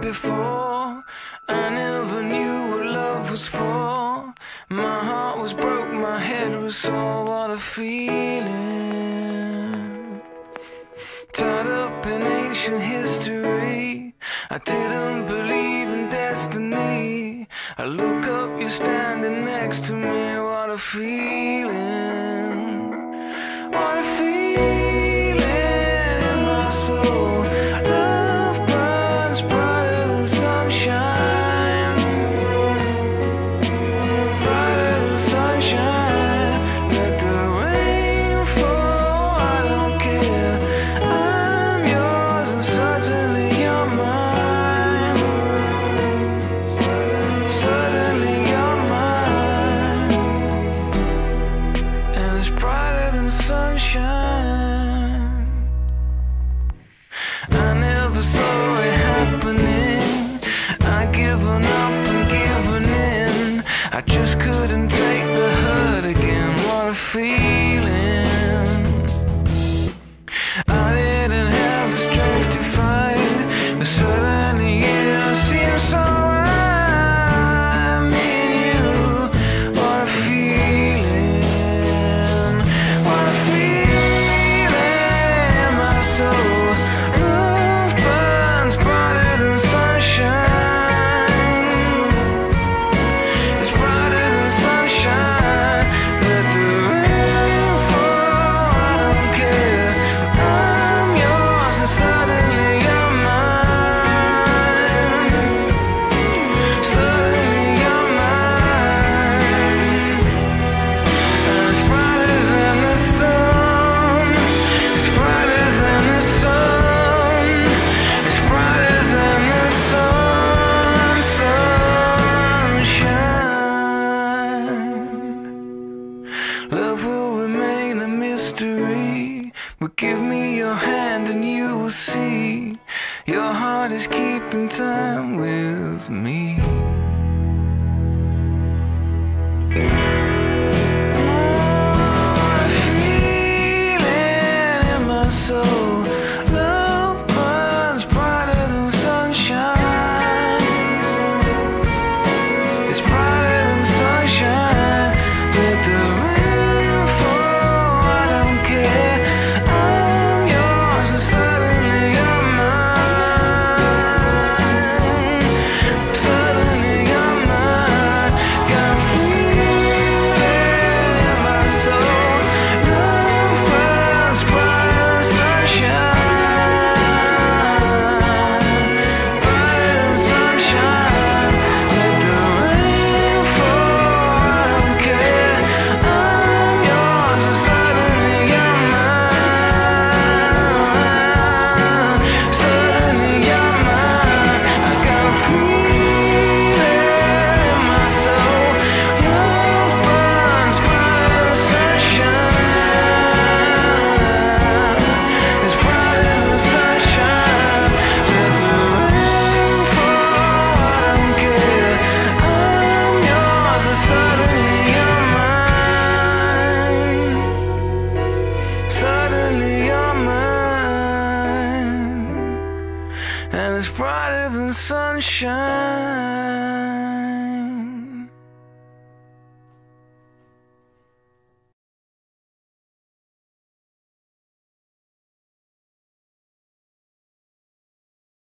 before. I never knew what love was for. My heart was broke, my head was sore. What a feeling. Tied up in ancient history. I didn't believe in destiny. I look up, you're standing next to me. What a feeling. What a feeling in my soul. Love burns brighter than sunshine. Brighter than sunshine. Let the rain fall, I don't care. I'm yours and suddenly you're mine. Suddenly you're mine. And it's brighter than sunshine. I never saw it happening. I given up and given in. I just couldn't take the hurt again. What a feeling. I didn't have the strength to fight, but suddenly it seems so right. Me and you. What a feeling. What a feeling in my soul. Love burns brighter than sunshine. It's brighter than sunshine. Let the rain fall, I don't care. I'm yours and suddenly you're mine. Suddenly you're mine. And it's brighter than the sun. It's brighter than the sun. It's brighter than the sun. Sunshine. Love will remain a mystery. But give me your hand and you will see. Your heart is keeping time with me. What a feeling in my soul. Love burns brighter than sunshine. It's brighter than sunshine. Let the rain fall, I don't care. I'm yours and suddenly you're mine. Suddenly you're mine. Got a feeling in my soul. Love burns brighter than sunshine. Brighter than sunshine. Let the rain fall, I don't care. I'm yours and suddenly you're mine. Suddenly you're mine. I got a feeling in my soul. Love burns brighter than sunshine. It's brighter than sunshine. Let the rain fall, I don't care. I'm yours and suddenly you're mine. Suddenly you're mine. And it's brighter than sunshine.